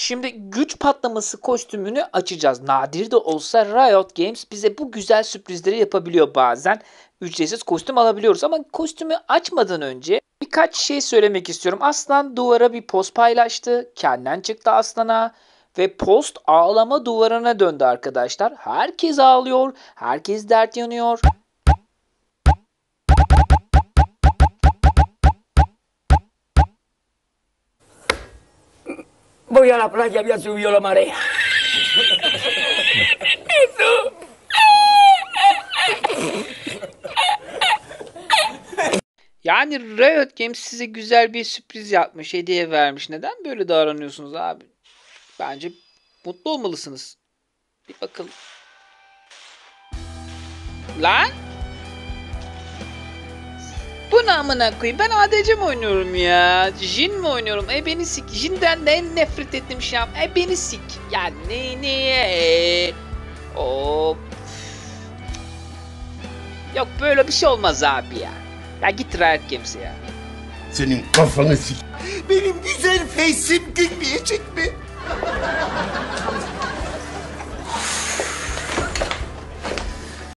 Şimdi güç patlaması kostümünü açacağız. Nadir de olsa Riot Games bize bu güzel sürprizleri yapabiliyor bazen. Ücretsiz kostüm alabiliyoruz ama kostümü açmadan önce birkaç şey söylemek istiyorum. Aslan duvara bir post paylaştı. Kendinden çıktı Aslan'a. Ve post ağlama duvarına döndü arkadaşlar. Herkes ağlıyor. Herkes dert yanıyor. Voy a la playa, había subido la marea. Yani Riot Games size güzel bir sürpriz yapmış, hediye vermiş. Neden böyle davranıyorsunuz abi? Bence mutlu olmalısınız. Bir bakalım. Lan? Bu ne amına koyayım? Ben ADC mi oynuyorum ya? Jhin mi oynuyorum? Beni sik. Jhin'den de en nefret ettiğim şey. Beni sik. Ya ne? Hop. Yok böyle bir şey olmaz abi ya. Ya git Riot Games'e ya. Senin kafanı sik. Benim güzel face'im gülmeyecek mi?